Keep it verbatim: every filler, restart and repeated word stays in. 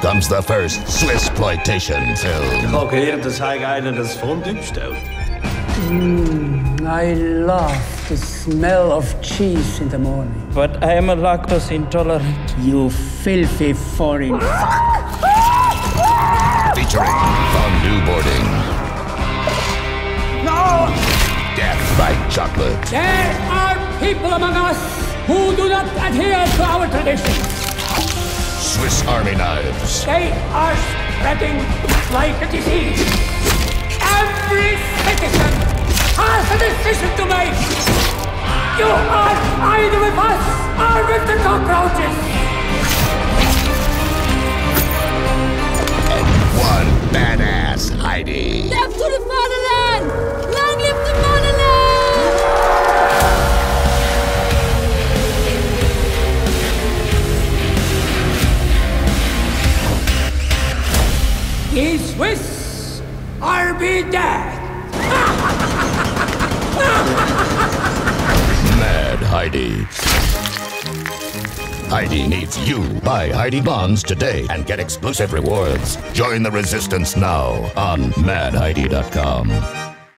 comes the first Swissploitation film. Ich habe gehört, dass einer das Fondue bestellt. Mm, I love the smell of cheese in the morning. But I am a lactose intolerant. You filthy foreign fuck! Featuring fondue boarding. No! Death by chocolate. There are people among us who do not adhere to our traditions. Swiss Army knives. They are spreading like a disease. Every citizen has a decision to make. You are either with us or with the cockroaches. And one badass Heidi. Death to the fatherland! Long live the fatherland! Ye Swiss are be dead. Mad Heidi. Heidi needs you. Buy Heidi bonds today and get exclusive rewards. Join the resistance now on mad heidi dot com.